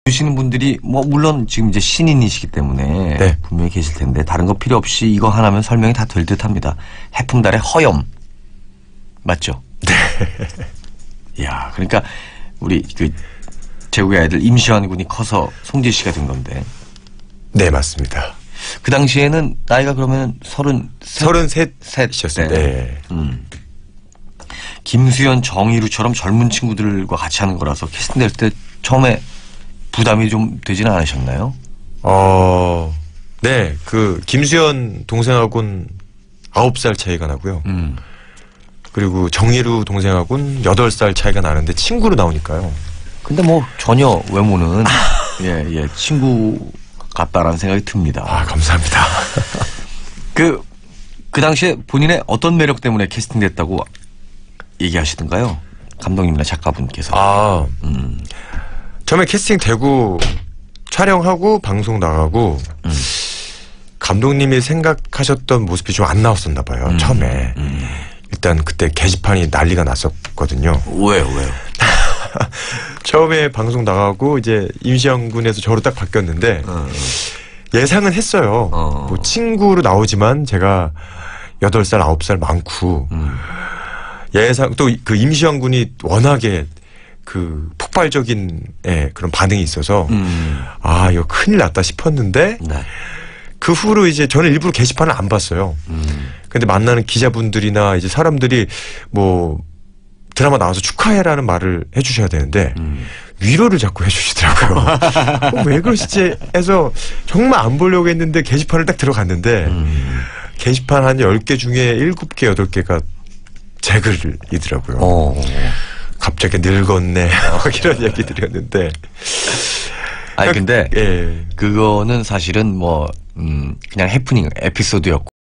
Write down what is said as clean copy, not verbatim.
보시는 분들이 뭐 물론 지금 이제 신인이시기 때문에 네. 분명히 계실 텐데 다른 거 필요 없이 이거 하나면 설명이 다 될 듯합니다. 해풍달의 허염 맞죠? 네. 야, 그러니까 우리 그 제국의 아이들 임시완 군이 커서 송재 씨가 된 건데. 네, 맞습니다. 그 당시에는 나이가 그러면 33이셨어요. 네. 김수현, 정희루처럼 젊은 친구들과 같이 하는 거라서 캐스팅 될 때 처음에 부담이 좀 되지는 않으셨나요? 네. 그 김수현 동생하고는 9살 차이가 나고요. 그리고 정희루 동생하고는 8살 차이가 나는데 친구로 나오니까요. 근데 뭐 전혀 외모는 예, 친구 같다라는 생각이 듭니다. 아, 감사합니다. 그 당시에 본인의 어떤 매력 때문에 캐스팅됐다고 얘기하시던가요? 감독님이나 작가분께서. 처음에 캐스팅 되고 촬영하고 방송 나가고 감독님이 생각하셨던 모습이 좀 안 나왔었나 봐요. 처음에. 일단 그때 게시판이 난리가 났었거든요. 왜요? 처음에 방송 나가고 이제 임시완 군에서 저로 딱 바뀌었는데 예상은 했어요. 뭐 친구로 나오지만 제가 8살, 9살 많고 예상 또 그 임시완 군이 워낙에 그 폭발적인 그런 반응이 있어서 아, 이거 큰일 났다 싶었는데 네. 그 후로 이제 저는 일부러 게시판을 안 봤어요. 근데 만나는 기자분들이나 이제 사람들이 뭐 드라마 나와서 축하해라는 말을 해주셔야 되는데 위로를 자꾸 해주시더라고요. 왜 그러시지 해서 정말 안 보려고 했는데 게시판을 딱 들어갔는데 게시판 한 10개 중에 7개, 8개가 제 글이더라고요. 갑자기 늙었네 이런 얘기들이었는데 아니 근데 예. 그거는 사실은 뭐 그냥 해프닝 에피소드였고